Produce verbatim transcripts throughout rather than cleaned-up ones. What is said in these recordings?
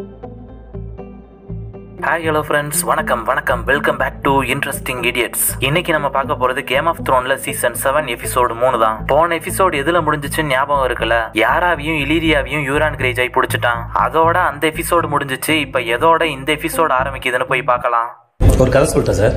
Hi hello friends, வணக்கம் வணக்கம் welcome back to interesting idiots. இன்னைக்கு நம்ம பார்க்க போறது கேம் ஆஃப் த்ரோன்ல சீசன் செவன் எபிசோடு மூணு தான். போன எபிசோடு எதுல முடிஞ்சிச்சுன்னு ஞாபகம் இருக்குல்ல? யாராவையும் இலீரியாவையும் யூரான் கிரேஜாய் பிடிச்சிட்டான். அதோட அந்த எபிசோடு முடிஞ்சிச்சு. இப்ப எதோட இந்த எபிசோடு ஆரம்பிக்குதுன்னு போய் பார்க்கலாம். ஒரு கதை சொல்லிட்டேன் sir.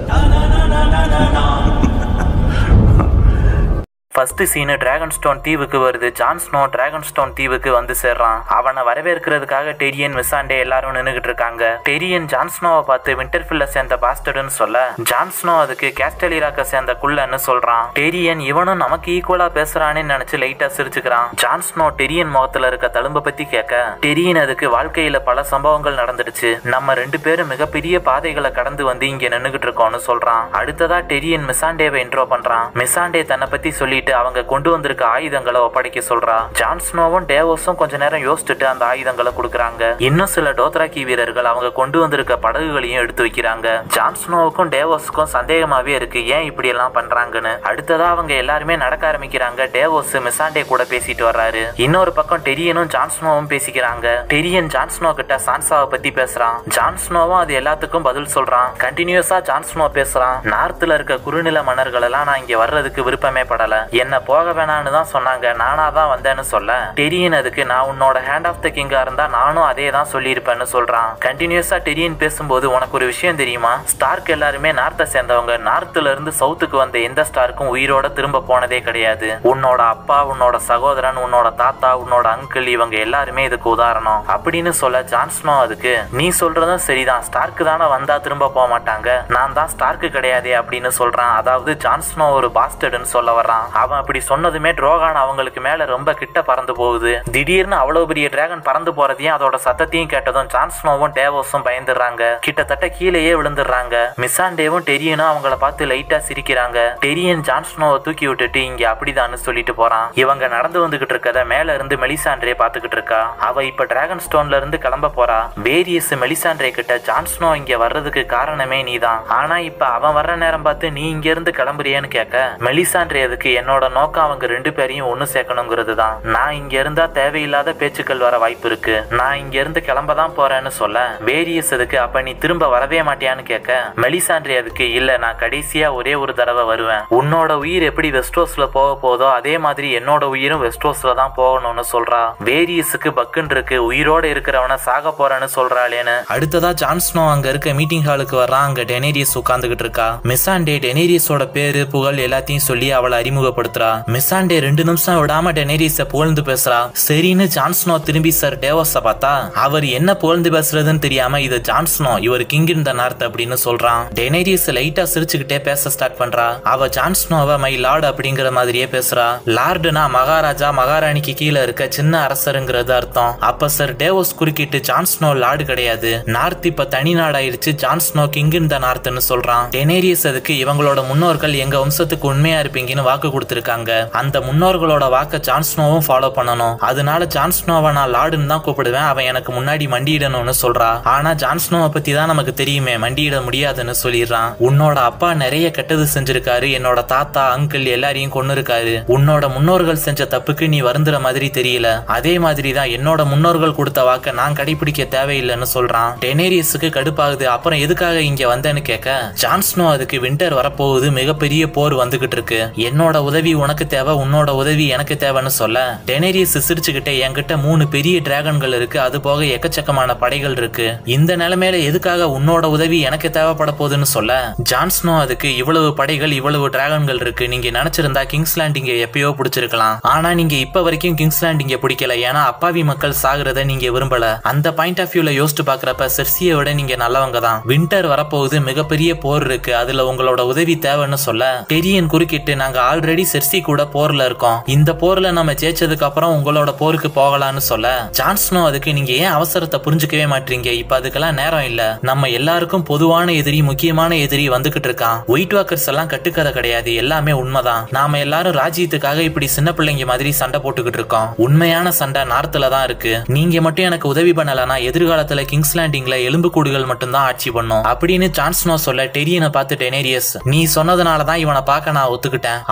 First scene Dragonstone தீவுக்கு வருது. ஜான் ஸ்னோ டிராகன் ஸ்டோன் தீவுக்கு வந்து சேர்றான். அவனை வரவேற்கிறதுக்காக டெரியன் மிசாண்டே எல்லாரும் நின்னுகிட்டு இருக்காங்க. டெரியன் ஜான் ஸ்னோவை பார்த்து விண்டர்ஃபீல்ட்ல சேர்ந்த பாஸ்டர்டுன்னு சொல்ல, ஜான் ஸ்னோ அதுக்கு கேஸ்டலிராக்க சேர்ந்த குள்ளன்னு சொல்றான். டெரியன் இவனும் நமக்கு ஈக்குவலா பேசுறான்னு நினைச்சு லைட்டா சிரிச்சுக்கிறான். ஜான் ஸ்னோ டெரியன் முகத்துல இருக்க தழும்ப பத்தி கேட்க, டெரியன் அதுக்கு வாழ்க்கையில பல சம்பவங்கள் நடந்துடுச்சு, நம்ம ரெண்டு பேரும் மிகப்பெரிய பாதைகளை கடந்து வந்து இங்க நின்னுகிட்டு இருக்கோம்னு சொல்றான். அடுத்ததா டெரியன் மிசாண்டேவை இன்ட்ரோ பண்றான். மிசாண்டே தன்னை பத்தி சொல்லி அவங்க கொண்டு வந்திருக்க ஆயுதங்களை ஒப்படைக்க சொல்றா. ஜான் ஸ்னோவும் டேவோஸும் கொஞ்ச நேரம் யோசிச்சுட்டு அந்த ஆயுதங்களை கொடுக்கறாங்க. இன்னும் சில டோத்ராக்கி வீரர்கள் அவங்க கொண்டு வந்திருக்க படகுகளையும் எடுத்து வைக்கிறாங்க. ஜான் ஸ்னோவுக்கும் டேவோஸுக்கும் சந்தேகமாவே இருக்கு, ஏன் இப்படி எல்லாம் பண்றாங்கன்னு. அடுத்ததா அவங்க எல்லாருமே நடக்க ஆரம்பிக்கிறாங்க. டேவோஸ் மிசாண்டே கூட பேசிட்டு வர்றாரு. இன்னொரு பக்கம் டெரியனும் ஜான் ஸ்னோவும் பேசிக்கிறாங்க. டெரியன் ஜான் ஸ்னோ கிட்ட சான்சாவை பத்தி பேசுறான். ஜான் ஸ்னோவும் அது எல்லாத்துக்கும் பதில் சொல்றான். கண்டினியூஸா ஜான் ஸ்னோ பேசுறான். நார்த்ல இருக்க குறுநில மன்னர்கள் எல்லாம் நான் இங்க வர்றதுக்கு விருப்பமே படல, என்ன போக வேணான்னு தான் சொன்னாங்க, நானா தான் வந்தேன்னு சொல்ல, டெரியன் அதுக்கு நான் உன்னோட ஹேண்ட் ஆஃப் த கிங்கா இருந்தா நானும் அதே தான் சொல்லியிருப்பேன்னு சொல்றான். கண்டினியூஸா டெரியன் பேசும்போது, உனக்கு ஒரு விஷயம் தெரியுமா? ஸ்டார்க் எல்லாருமே நார்த்தை சேர்ந்தவங்க. நார்த்ல இருந்து சவுத்துக்கு வந்த எந்த ஸ்டார்க்கும் உயிரோட திரும்ப போனதே கிடையாது. உன்னோட அப்பா, உன்னோட சகோதரன், உன்னோட தாத்தா, உன்னோட அங்கிள், இவங்க எல்லாருமே இதுக்கு உதாரணம் அப்படின்னு சொல்ல, ஜான் ஸ்னோ அதுக்கு நீ சொல்றதும் சரிதான், ஸ்டார்க்கு தானே வந்தா திரும்ப போக மாட்டாங்க, நான் தான் ஸ்டார்க்கு கிடையாதே அப்படின்னு சொல்றான். அதாவது ஜான் ஸ்னோ ஒரு பாஸ்டர்டுன்னு சொல்ல வர்றான். அவன் அப்படி சொன்னதுமே ட்ரோகான் அவங்களுக்கு மேல ரொம்ப கிட்ட பறந்து போகுது. திடீர்னு அவ்வளவு பெரிய டிராகன் பறந்து போறதையும் அதோட சத்தத்தையும் கேட்டதும் ஜான் ஸ்னோவும் டேவோஸும் பயந்துடுறாங்க. கிட்டத்தட்ட கீழேயே விழுந்துடுறாங்க. மிசாண்டேவும் டெரியனும் அவங்கள பார்த்து லைட்டா சிரிக்கிறாங்க. டெரியன் ஜான் ஸ்னோவை தூக்கி விட்டுட்டு இங்க அப்படிதான்னு சொல்லிட்டு போறான். இவங்க நடந்து வந்துகிட்டு இருக்கத மேல இருந்து மெலிசாண்ட்ரே பாத்துக்கிட்டு இருக்கா. அவ இப்ப டிராகன் ஸ்டோன்ல இருந்து கிளம்ப போறா. வேரியஸ் மெலிசாண்ட்ரே கிட்ட ஜான் ஸ்னோ இங்க வர்றதுக்கு காரணமே நீதான், ஆனா இப்ப அவன் வர்ற நேரம் பார்த்து நீ இங்க இருந்து கிளம்புறியன்னு கேட்க, மெலிசாண்ட்ரே அதுக்கு என்னோட நோக்கம் அவங்க ரெண்டு பேரையும் ஒண்ணு சேர்க்கணுங்கிறது தான், நான் இங்க இருந்தா தேவையில்லாத பேச்சுக்கள் வர வாய்ப்பு இருக்கு, நான் இங்க இருந்து கிளம்ப தான் போறேன்னு சொல்ல, வேரியஸ் அதுக்கு அப்ப நீ திரும்ப வரவே மாட்டியான்னு கேட்க, மெலிசாண்ட்ரே அதுக்கு இல்ல, நான் கடைசியா ஒரே ஒரு தடவை வருவேன், உன்னோட உயிர் எப்படி வெஸ்டோஸ்ல போக போதோ அதே மாதிரி என்னோட உயிரும் வெஸ்டோஸ்ல தான் போகணும்னு சொல்றா. வேரியஸுக்கு பக்குன்னு இருக்கு, உயிரோட இருக்கிறவன சாக போறேன்னு சொல்றாளேன்னு. அடுத்ததா ஜான் ஸ்னோ அங்க இருக்க மீட்டிங் ஹாலுக்கு வர்றான். அங்க டெனேரியஸ் உட்கார்ந்துகிட்டு இருக்கா. மிசாண்டே டெனேரியஸோட பேரு புகழ் எல்லாத்தையும் சொல்லி அவளை அறிமுகப்படுத்துறா. மிசாண்டே ரெண்டு நிமிஷம் விடாம டெனேரியஸை புகழ்ந்து பேசுறா. சரின்னு ஜான் ஸ்னோ திரும்பி சார் டேவோஸை பார்த்தா, அவர் என்ன புகழ்ந்து பேசுறதுன்னு தெரியாம இது ஜான் ஸ்னோ, இவர் கிங் இன் த நார்த் அப்படின்னு சொல்றான். டெனேரியஸ் லைட்டா சிரிச்சுக்கிட்டே பேச ஸ்டார்ட் பண்றா. அவ ஜான் ஸ்னோவை மை லார்ட் அப்படிங்கிற மாதிரியே பேசுறா. லார்டுனா மகாராஜா மகாராணிக்கு கீழே இருக்க சின்ன அரசருங்கிறது அர்த்தம். அப்ப சார் டேவோஸ் குறுக்கிட்டு ஜான் ஸ்னோ லார்டு கிடையாது, நார்த் இப்ப தனி நாடாயிருச்சு, Jon Snow king in the நார்த்னு சொல்றான். டெனேரியஸ் அதுக்கு இவங்களோட முன்னோர்கள் எங்க வம்சத்துக்கு உண்மையா இருப்பீங்கன்னு வாக்கு கொடுத்திருக்காங்க, அந்த முன்னோர்களோட வாக்க ஜான் ஸ்னோவும் ஃபாலோ பண்ணணும், அதனால ஜான் ஸ்னோவை நான் லார்டுன்னு தான் கூப்பிடுவேன், அவன் எனக்கு முன்னாடி மண்டியிடணும்னு சொல்றா. ஆனா ஜான் ஸ்னோவை பத்தி தான் நமக்கு தெரியுமே, மண்டியிட முடியாதுன்னு சொல்லிடுறான். உன்னோட அப்பா நிறைய கெட்டது செஞ்சிருக்காரு, என்னோட தாத்தா அங்கிள் எல்லாரையும் கொன்னு இருக்காரு, உன்னோட முன்னோர்கள் செஞ்ச தப்புக்கு நீ வருந்துற மாதிரி தெரியல, அதே மாதிரி தான் என்னோட முன்னோர்கள் கொடுத்த வாக்க நான் கடைபிடிக்க தேவையில்லைன்னு சொல்றான். டெனேரியஸுக்கு கடுப்பாகுது. அப்புறம் எதுக்காக இங்க வந்தேன்னு கேட்க, ஜான் ஸ்னோ அதுக்கு விண்டர் வரப்போகுது, மிகப்பெரிய போர் வந்துகிட்டு இருக்கு, என்னோட உதவி உனக்கு தேவை, உன்னோட உதவி எனக்கு தேவைன்னு சொல்ல, டெனேரியஸ் சிரிச்சுக்கிட்டே என்கிட்ட மூணு பெரிய டிராகன்கள் இருக்கு, அது போக எக்கச்சக்கமான படைகள் இருக்கு, இந்த நிலைமையில எதுக்காக உன்னோட உதவி எனக்கு தேவைப்பட போகுதுன்னு சொல்ல, ஜான் ஸ்னோ அதுக்கு இவ்வளவு படைகள் இவ்வளவு டிராகன்கள் இருக்கு, நீங்க நினைச்சிருந்தா கிங்ஸ் லேண்டிங் எப்பயோ பிடிச்சிருக்கலாம், ஆனா நீங்க இப்ப வரைக்கும் கிங்ஸ் லேண்டிங் பிடிக்கல, ஏன்னா அப்பாவி மக்கள் சாகுறத நீங்க விரும்பல, அந்த பாயிண்ட் ஆஃப் வியூல யோசிச்சு பாக்குறப்ப செர்சியை விட நீங்க நல்லவங்க தான், விண்டர் வரப்போகுது, மிகப்பெரிய போர் இருக்கு, அதுல உங்களோட உதவி தேவைன்னு சொல்ல, டெரியன் குறுக்கிட்டு நாங்க ஆல்ரெடி செர்சி கூட போர்ல இருக்கோம், இந்த போர்ல நம்ம ஜெயிச்சதுக்கு அப்புறம் உங்களோட போருக்கு போகலான்னு சொல்ல, ஜான் ஸ்னோ அதுக்கு நீங்க ஏன் அவசரத்தை புரிஞ்சுக்கவே மாட்டீங்க, இப்ப அதுக்கெல்லாம் நேரம் இல்ல, நம்ம எல்லாருக்கும் பொதுவான எதிரி முக்கியமான எதிரி வந்துகிட்டு இருக்கான், ஒயிட் வாக்கர்ஸ் எல்லாம் கட்டுக்கதை கிடையாது, எல்லாமே உண்மைதான், நாம எல்லாரும் ராஜ்யத்துக்காக இப்படி சின்ன பிள்ளைங்க மாதிரி சண்டை போட்டுக்கிட்டு இருக்கோம், உண்மையான சண்டை நார்த்ல தான் இருக்கு, நீங்க மட்டும் எனக்கு உதவி பண்ணலனா எதிர்காலத்துல கிங்ஸ் லேண்டிங்ல எலும்பு கூடுகள் மட்டும் தான் ஆட்சி பண்ணும் அப்படின்னு ஜான் ஸ்னோ சொல்ல, டெரியனை பார்த்து டெனேரியஸ் நீ சொன்னதுனாலதான் இவனை பார்க்க நான் ஒத்துக்கிட்டேன், ஆனா இவன்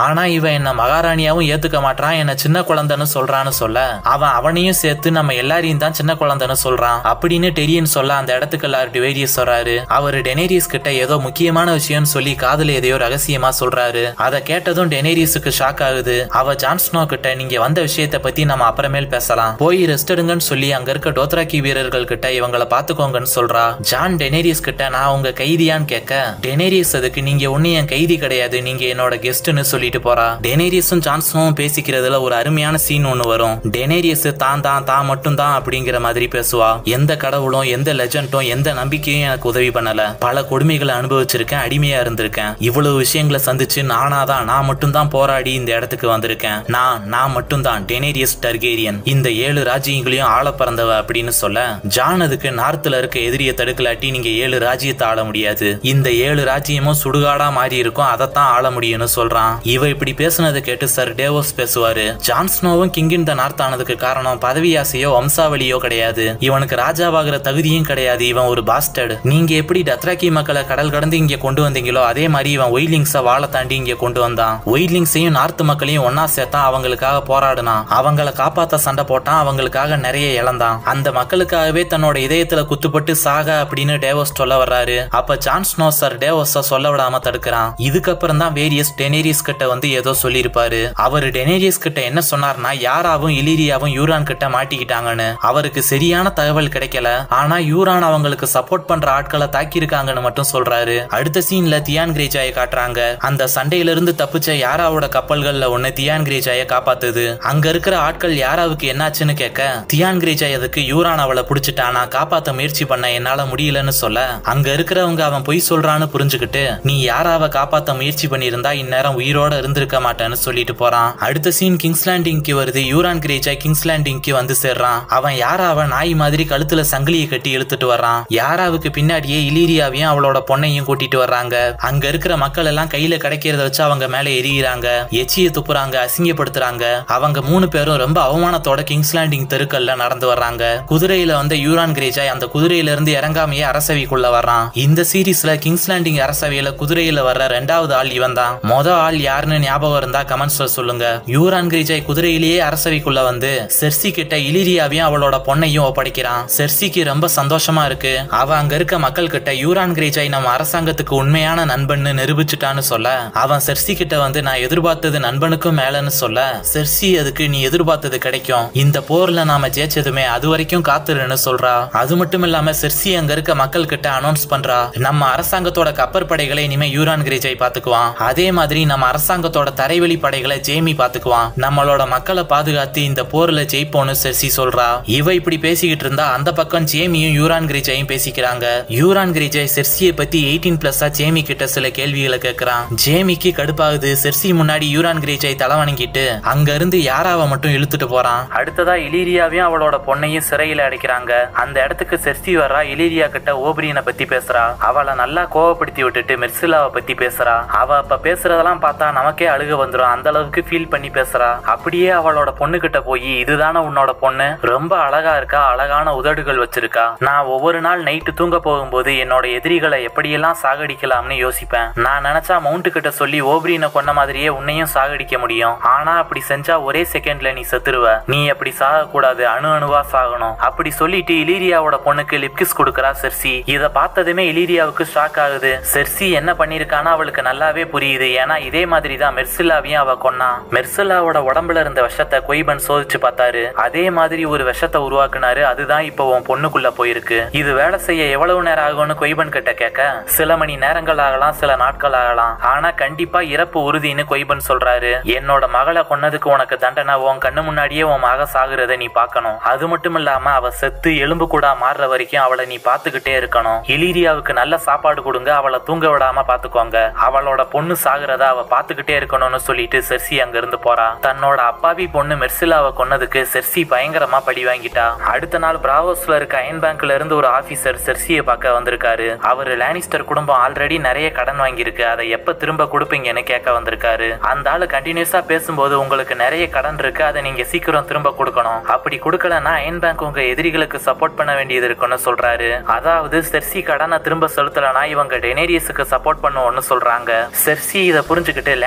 இவன் என்ன மகாராணியாவும் ஏத்துக்க மாட்டான், என்ன சின்ன குழந்தைன்னு சொல்றான்னு சொல்ல அவன் அவனையும் சேர்த்து நம்ம எல்லாரையும் தான் சின்ன குழந்தைன்னு சொல்றான் அப்படின்னு டெரியன் சொல்ல அந்த இடத்துக்கு எல்லாரும் டிவேரியஸ் சொல்றாரு. அவரு டெனேரியஸ் கிட்ட ஏதோ முக்கியமான விஷயம் சொல்லி காதுல எதையோ ரகசியமா சொல்றாரு. அதை கேட்டதும் டெனேரியஸுக்கு ஷாக் ஆகுது. அவ ஜான் ஸ்னோ கிட்ட நீங்க வந்த விஷயத்த பத்தி நம்ம அப்புறமேல் பேசலாம், போய் ரெஸ்ட் எடுங்கன்னு சொல்லி அங்க இருக்க டோத்ராக்கி வீரர்கள் கிட்ட இவங்களை பாத்துக்கோங்கன்னு சொல்றா. ஜான் டெனேரியஸ் கிட்ட நான் உங்க கைதியான்னு கேட்க டெனேரியஸ் அதுக்கு நீங்க ஒண்ணு என் கைதி கிடையாது, நீங்க என்னோட கெஸ்ட்னு சொல்லிட்டு போறா. டெனேரியஸும் ஜான் ஸ்னோவும் பேசிக்கிறதுல ஒரு அருமையான சீன் ஒண்ணு வரும். டெனேரியஸ் தான் தான் தான் மட்டும் தான் அப்படிங்கிற மாதிரி பேசுவா. எந்த கடவுளும் எந்த லெஜண்டும் எந்த நம்பிக்கையும் எனக்கு உதவி பண்ணல, பல கொடுமைகளை அனுபவிச்சிருக்கேன், அடிமையா இருந்திருக்கேன், இவ்வளவு விஷயங்களை சந்திச்சு நானாதான் நான் மட்டும் தான் போராடி இந்த இடத்துக்கு வந்திருக்கேன், நான் நான் மட்டும் தான் டெனேரியஸ் டார்கேரியன், இந்த ஏழு ராஜ்யங்களையும் ஆள பறந்தவ அப்படின்னு சொல்ல ஜான் அதுக்கு நார்த்ல இருக்க எதிரியை தடுக்கலாட்டி நீங்க ஏழு ராஜ்யத்தை ஆள முடியாது, இந்த ஏழு ராஜ்யமும் சுடுகாடா மாறி இருக்கும், அதைத்தான் ஆள முடியும்னு சொல்றான். இவ இப்படி பேசுனதை கேட்டு சர் டேவோஸ் பேசுவாரு. ஜான் ஸ்னோவும் கிங் இன் த நார்த் ஆனதுக்கு காரணம் பதவி ஆசையோ வம்சாவளியோ கிடையாது, இவனுக்கு ராஜாவாகிற தகுதியும் கிடையாது, இவன் ஒரு பாஸ்டர்டு. நீங்க எப்படி டத்ராக்கி மக்களை கடல் கடந்து இங்க கொண்டு வந்தீங்களோ அதே மாதிரி இவன் ஒயிலிங்ஸ வாழ தாண்டி இங்க கொண்டு வந்தான். ஒயிலிங்ஸையும் நார்த் மக்களையும் ஒன்னா சேர்த்தா அவங்களுக்காக போராடினான், அவங்களை காப்பாத்த சண்டை போட்டான், அவங்களுக்காக நிறைய இழந்தான், அந்த மக்களுக்காகவே தன்னோட இதயத்துல குத்துப்பட்டு சாக அப்படின்னு டேவோஸ் சொல்ல வர்றாரு. அப்ப ஜான் ஸ்னோ சர் டேவோஸ சொல்ல விடாம தடுக்கிறான். இதுக்கப்புறம் தான் வேரியஸ் டெனேரியஸ் கிட்ட வந்து ஏதோ சொல்லியிருப்பாரு. அவரு டெனேரியஸ் கிட்ட என்ன சொன்னார்னா யாராவும் இலிரியாவும் யூரான் கிட்ட மாட்டிக்கிட்டாங்கன்னு. அவருக்கு சரியான தகவல் கிடைக்கல, ஆனா யூரான் அவங்களுக்கு சப்போர்ட் பண்ற ஆட்களை தாக்கி இருக்காங்கன்னு மட்டும் சொல்றாரு. அடுத்த சீன்ல தியான் கிரேஜாயை காட்டுறாங்க. அந்த சண்டையில இருந்து தப்பிச்ச யாராவோட கப்பல்கள்ல ஒண்ணு தியான் கிரேஜாயை காப்பாத்துது. அங்க இருக்கிற ஆட்கள் யாராவுக்கு என்னாச்சுன்னு கேட்க தியான் கிரேஜாய் அதுக்கு யூரான் அவளை புடிச்சிட்டானா, காப்பாத்த முயற்சி பண்ண என்னால முடியலன்னு சொல்ல அங்க இருக்கிறவங்க அவன் பொய் சொல்றான்னு புரிஞ்சுக்கிட்டு நீ யாராவ காப்பாத்த முயற்சி பண்ணிருந்தா இந்நேரம் உயிரோட இருந்திருக்க மாட்டேன்னு சொல்லிட்டு போறான். அடுத்த சீன் கிங்ஸ் லேண்டிங்க்கு வருது. யூரான் கிரேஜாய் கிங்ஸ் லேண்டிங்க்கு வந்து சேர்றான். அவன் யாராவ நாய் மாதிரி கழுத்துல சங்கிலியை கட்டி இழுத்துட்டு வர்றான். யாராவுக்கு பின்னாடியே இலிரியாவையும் அவளோட பொண்ணையும் கூட்டிட்டு வர்றாங்க. அங்க இருக்கிற மக்கள் எல்லாம் கையில கிடைக்கிறத வச்சு அவங்க மேல எரிகிறாங்க, எச்சிய துப்புறாங்க, அசிங்கப்படுத்துறாங்க. அவங்க மூணு பேரும் ரொம்ப அவமானத்தோட கிங்ஸ் லேண்டிங் தெருக்கல்ல நடந்து வர்றாங்க. குதிரையில வந்த யூரான் கிரேஜாய் அந்த குதிரையில இருந்து இறங்காமையே அரசவைக்குள்ள வர்றான். இந்த சீரீஸ்ல கிங்ஸ் லேண்டிங் அரசவையில குதிரையில வர்ற ரெண்டாவது ஆள் இவன் தான். மொத ஆள் யாருன்னு ஞாபகம் இருந்தா கமெண்ட்ஸ்ல சொல்லுங்க. யூரான் கிரேஜாய் குதிரையிலேயே அரசவைக்குள்ள வந்து செர்சி கிட்ட இலிரியாவையும் அவளோட பொண்ணையும் ஒப்படைக்கிறான். செர்சிக்கு ரொம்ப சந்தோஷமா இருக்கு. அவ அங்க இருக்க மக்கள் கிட்ட யூரான் கிரேஜாய் நம்ம அரசாங்கத்துக்கு உண்மையான நண்பன்னு நிரூபிச்சுட்டான்னு சொல்ல அவன் செர்சி கிட்ட வந்து நான் எதிர்பார்த்தது நண்பனுக்கும் மேலன்னு சொல்ல செர்சி அதுக்கு நீ எதிர்பார்த்தது கிடைக்கும், இந்த போர்ல நாம ஜெயிச்சதுமே அது வரைக்கும் காத்துருன்னு சொல்றா. அது மட்டும் இல்லாம செர்சி அங்க இருக்க மக்கள் கிட்ட அனௌன்ஸ் பண்றா நம்ம அரசாங்கத்தோட கப்பற்படைகளை இனிமே யூரான் கிரேஜாய் பாத்துக்குவான், அதே மாதிரி நம்ம அரசாங்கத்தோட தரைவழி படைகளை ஜேமி பாத்துக்குவான், நம்மளோட மக்களை பாதுகாத்து இந்த போர்ல ஜெயிப்போன்னு செர்சி சொல்றா. இவ இப்படி பேசிக்கிட்டு இருந்தா அந்த பக்கம் ஜேமியும் யூரான் கிரேஜாயும் பேசிக்கிறாங்க. யூரான் கிரேஜாய் செர்சியை பத்தி எயிட்டீன் பிளஸ் ஜேமி கிட்ட சில கேள்விகளை கேட்கிறான். ஜேமிக்கு கடுப்பாகுது. செர்சி முன்னாடி யூரான் கிரேஜாய் தலை வணங்கிட்டு அங்க இருந்து யாராவ மட்டும் இழுத்துட்டு போறான். அடுத்ததா இலிரியாவையும் அவளோட பொண்ணையும் சிறையில அடைக்கிறாங்க. அந்த இடத்துக்கு செர்சி வர்றா. இலிரியா கிட்ட ஓப்ரியனை பத்தி பேசுறா. அவளை நல்லா கோவப்படுத்தி விட்டுட்டு மெர்சிலாவை பத்தி பேசுறா. அவ அப்ப பேசுறதெல்லாம் பார்த்தா நமக்கே அழுக வந்துடும், அந்த அளவுக்கு ஃபீல் பண்ணி பேசுறா. அப்படியே அவளோட பொண்ணு கிட்ட போய் இதுதானே உன்னோட பொண்ணு, ரொம்ப அழகா இருக்கா, அழகான உதடுகள் வச்சிருக்கா, நான் ஒவ்வொரு நாள் நைட்டு தூங்க போகும்போது என்னோட எதிரிகளை எப்படியெல்லாம் சாகடிக்கலாம்னு யோசிப்பேன், நான் நினைச்சா மவுண்ட் கிட்ட சொல்லி ஓப்ரியனை கொன்ன மாதிரியே உன்னையும் சாகடிக்க முடியும், ஆனா அப்படி செஞ்சா ஒரே செகண்ட்ல நீ செத்துருவ, நீ அப்படி சாக கூடாது, அணு அணுவா சாகணும் அப்படி சொல்லிட்டு இலிரியாவோட பொண்ணுக்கு லிப்கிஸ் கொடுக்கறா செர்சி. இத பார்த்ததுமே இலிரியாவுக்கு ஷாக் ஆகுது. செர்சி என்ன பண்ணிருக்கானா அவளுக்கு நல்லாவே புரியுது. ஏன்னா இதே மாதிரி தான் மெர்சிலாவையும் அவ கொன்னா. மெர்சிலாவோட உடம்புல இருந்த விஷத்தை கொய்பன் சோதிச்சு பார்த்தாரு. அதே மாதிரி ஒரு விஷத்தை உருவாக்குனாரு. அதுதான் இப்போ உன் பொண்ணுக்குள்ள போயிருக்கு. இது வேலை செய்ய எவ்வளவு நேரம் ஆகும்னு கொய்பன் கிட்ட கேட்க சில மணி நேரங்கள் ஆகலாம், சில நாட்கள் ஆகலாம், ஆனா கண்டிப்பா இறப்பு உறுதின்னு கொய்பன் சொல்றாரு. என்னோட மகளை கொன்னதுக்கு உனக்கு தண்டனை உன் கண்ணு முன்னாடியே உன் மக சாகுறத நீ பார்க்கணும். அது மட்டும் இல்லாம அவ செத்து எலும்பு கூட மாறுற வரைக்கும் அவளை நீ பாத்துக்கிட்டே இருக்கணும். இலிரியாவுக்கு நல்ல சாப்பாடு கொடுங்க, அவளை தூங்க விடாம பாத்துக்கோங்க, அவளோட பொண்ணு சாகுறத அவ பாத்துக்கிட்டே இருக்கணும்னு சொல்லிட்டு செர்சி அங்க இருந்து போறா. தன்னோட அப்பாவி பொண்ணு மெர்சிலாவை கொன்னதுக்கு செர்சி பயங்கரமா பழி வாங்கிட்டா. அடுத்த நாள் பிராவோஸ்ல இருக்க அயன் பேங்க்ல இருந்து ஒரு ஆபீசர் செர்சியை பார்க்க வந்திருக்காரு. அவரு லானிஸ்டர் குடும்பம் ஆல்ரெடி நிறைய கடன் வாங்கியிருக்கு, அதை எப்ப திரும்ப கொடுப்பீங்கன்னு கேட்க வந்திருக்காரு. அந்த ஆளு கண்டினியூஸா பேசும்போது உங்களுக்கு நிறைய கடன் இருக்கு, அதை நீங்க சீக்கிரம் திரும்ப கொடுக்கணும், அப்படி கொடுக்கலன்னா அயன் பேங்க் உங்க எதிரிகளுக்கு சப்போர்ட் பண்ண வேண்டியது இருக்குன்னு சொல்றாரு. அதாவது செர்சி கடனை திரும்ப செலுத்தலனா இவங்க டெனேரியஸுக்கு சப்போர்ட் பண்ணுவோம்னு சொல்றாங்க. செர்சி இதை புரிஞ்சுக்கிட்டு லானிஸ்டர்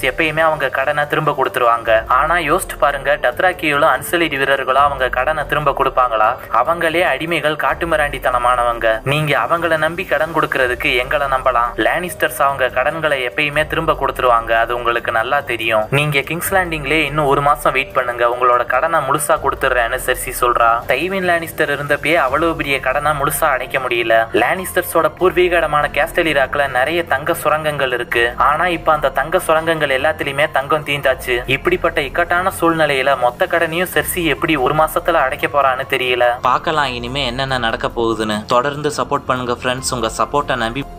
லானிஸ்டர்ஸ் எப்பயுமே அவங்க கடனை திரும்ப கொடுத்துருவாங்க. ஆனா யோசிச்சு பாருங்க, டத்ராக்கியோலும் அன்சலிட் வீரர்களும் அவங்க கடனை திரும்ப கொடுப்பாங்களா? அவங்களே அடிமைகள், காட்டுமிராண்டித்தனமானவங்க. நீங்க அவங்கள நம்பி கடன் கொடுக்கறதுக்கு எங்களை நம்பலாம். லானிஸ்டர்ஸ் அவங்க கடன்களை எப்பயுமே திரும்ப கொடுத்துருவாங்க, அது உங்களுக்கு நல்லா தெரியும். நீங்க கிங்ஸ் லேண்டிங்லே இன்னும் ஒரு மாசம் வெயிட் பண்ணுங்க, உங்களோட கடனை முழுசா கொடுத்துடுறேன்னு செர்சி சொல்றா. டைவின் லானிஸ்டர் இருந்தப்பே அவ்வளவு பெரிய கடனை முழுசா அடைக்க முடியல. லானிஸ்டர்ஸோட பூர்வீக இடமான கேஸ்டல் ராக்ல நிறைய தங்க சுரங்கங்கள் இருக்கு. ஆனா இப்ப அந்த தங்க சுரங்கங்கள் எல்லாத்திலுமே தங்கம் தீந்தாச்சு. இப்படிப்பட்ட இக்கட்டான சூழ்நிலையில மொத்த கடனையும் செர்சி எப்படி ஒரு மாசத்துல அடைக்க போறான்னு தெரியல. பார்க்கலாம் இனிமே என்னென்ன நடக்க போகுதுன்னு. தொடர்ந்து சப்போர்ட் பண்ணுங்க ஃப்ரெண்ட்ஸ். உங்க சப்போர்ட்டை நம்பி